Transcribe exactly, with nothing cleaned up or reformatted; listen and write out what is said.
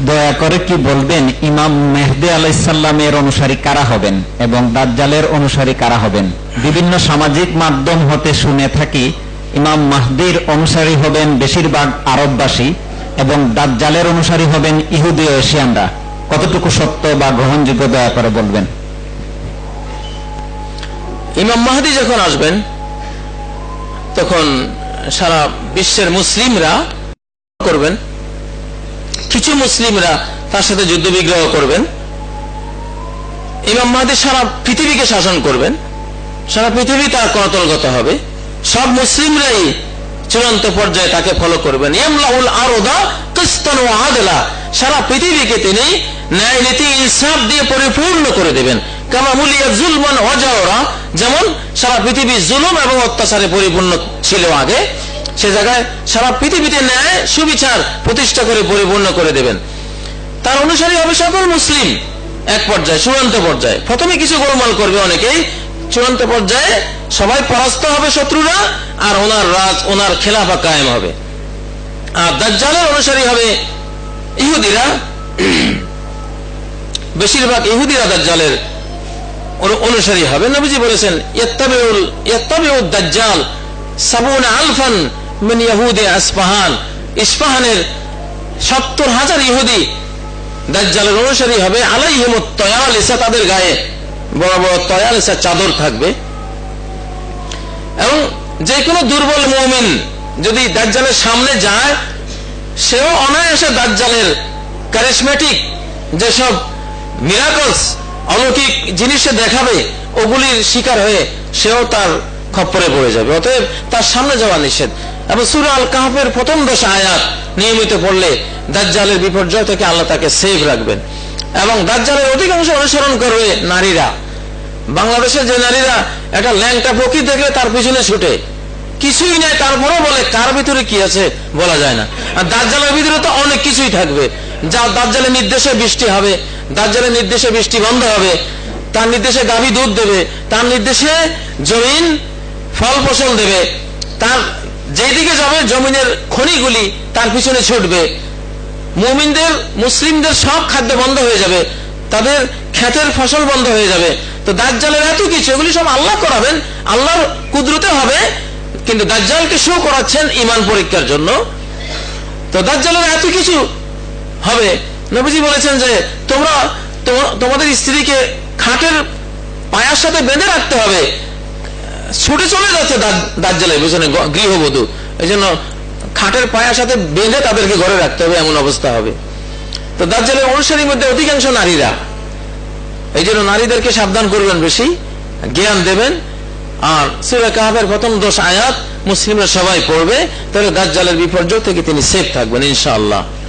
দয়া করে কি বলবেন ইমাম মেহদী আলাইহিস সালামের অনুসারী কারা হবেন এবং দাজ্জালের অনুসারী কারা হবেন? বিভিন্ন সামাজিক মাধ্যম হতে শুনে থাকি ইমাম মাহদীর অনুসারী হবেন বেশিরভাগ আরববাসী এবং দাজ্জালের অনুসারী হবেন ইহুদি ও এশিয়ানরা। কতটুকু সত্য বা গ্রহণযোগ্য দয়া করে বলবেন। ইমাম মাহদী যখন আসবেন তখন সারা বিশ্বের মুসলিমরা করবেন, কিছু মুসলিমরা তার সাথে যুদ্ধ বিগ্রহ করবেন। ইমাম মাহদী সারা পৃথিবীকে শাসন করবেন, সারা পৃথিবী তার করতলগত হবে, সব মুসলিমরাই চূড়ান্ত পর্যায়ে তাকে ফলো করবেন। ইয়ামলাউল আরদা কিসতান ওয়া আদলা, সারা পৃথিবীকে তিনি ন্যায় নীতি ইনসাফ দিয়ে পরিপূর্ণ করে দেবেন। কামা মুলিয়া যুলমান ওয়া জাওরা, যেমন সারা পৃথিবী জুলুম এবং অত্যাচারে পরিপূর্ণ ছিল আগে, সে জায়গায় সারা পৃথিবীতে ন্যায় সুবিচার প্রতিষ্ঠা করে পরিপূর্ণ করে দেবেন। তার অনুসারী হবে সকল মুসলিম এক পর্যায়ে, চূড়ান্ত পর্যায়ে। প্রথমে কিছু গোলমাল করবে অনেকেই, চূড়ান্ত পর্যায়ে সবাই পরাস্ত হবে শত্রুরা, আর ওনার রাজ ওনার খেলাফা কায়েম হবে। আর দাজ্জালের অনুসারী হবে ইহুদিরা, বেশিরভাগ ইহুদিরা দাজ্জালের অনুসারী হবে। নবীজি বলেছেন ইয়াত্তাবিউল ইয়াত্তাবিউদ দাজ্জাল সাবুনা আলফান মিন ইয়াহুদি আসফাহান, ইস্পাহানের সত্তর হাজার ইহুদি দাজ্জালের অনুসারী হবে। আলাইহিমুত তয়ালিসা, তাদের গায়ে বড় বড় তয়ালিসা চাদর থাকবে। এবং যে কোনো দুর্বল মুমিন যদি দাজ্জালের সামনে যায়, সেও অনায়াসে দাজ্জালের ক্যারিসমেটিক যেসব মিরাকলস অলৌকিক জিনিসে দেখাবে ওগুলির শিকার হয়ে সেও তার খপ্পরে পড়ে যাবে। অতএব তার সামনে যাওয়া নিষেধ। এবং সূরা আল কাহফের প্রথম দশ আয়াত নিয়মিত পড়লে দাজ্জালের বিপর্যয় থেকে আল্লাহ তাকে সেফ রাখবেন। এবং দাজ্জালের অধিকাংশ অনুসরণ করবে নারীরা। বাংলাদেশে যে নারীরা একটা ল্যাংটা ফকির দেখলে তার পিছনে ছুটে, কিছুই নেই, তারপরেও বলে কার ভিতরে কি আছে বলা যায় না। আর দাজ্জালের ভিতরে তো অনেক কিছুই থাকবে। যা দাজ্জালের নির্দেশে বৃষ্টি হবে, দাজ্জালের নির্দেশে বৃষ্টি বন্ধ হবে, তার নির্দেশে গাভী দুধ দেবে, তার নির্দেশে জমিন ফল ফসল দেবে, তার যেদিকে যাবে জমিনের খনিগুলি তার পিছনে ছুটবে। মুমিনদের মুসলিমদের সব খাদ্য বন্ধ হয়ে যাবে, তাদের ক্ষেতের ফসল বন্ধ হয়ে যাবে। তো দাজ্জালের এত কিছু, এগুলি সব আল্লাহ করাবেন, আল্লাহর কুদরতে হবে, কিন্তু দাজ্জালকে শো করাচ্ছেন ঈমান পরীক্ষার জন্য। তো দাজ্জালের এত কিছু হবে। নবীজি বলেছেন যে তোমরা তোমাদের স্ত্রীকে খাটের পায়ার সাথে বেঁধে রাখতে হবে, ছুটে চলে যাচ্ছে দাজ্জালের পিছনে গৃহবধূ, এই জন্য খাটের পায়ার সাথে বেঁধে তাদেরকে ঘরে রাখতে হবে, এমন অবস্থা হবে। তো দাজ্জালের অনুসারীর মধ্যে অধিকাংশ নারীরা, এই জন্য নারীদেরকে সাবধান করবেন, বেশি জ্ঞান দেবেন। আর সূরা কাহফের প্রথম দশ আয়াত মুসলিমরা সবাই পড়বে, তাহলে দাজ্জালের বিপর্যয় থেকে তিনি সেফ থাকবেন ইনশাআল্লাহ।